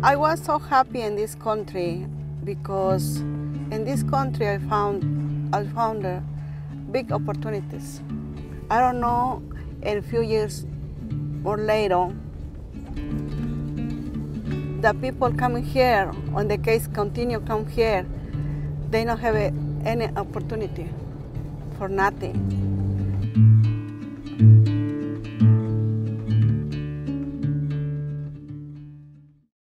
I was so happy in this country because in this country I found big opportunities. I don't know, in a few years or later, the people coming here, on the case continue come here, they don't have any opportunity for nothing.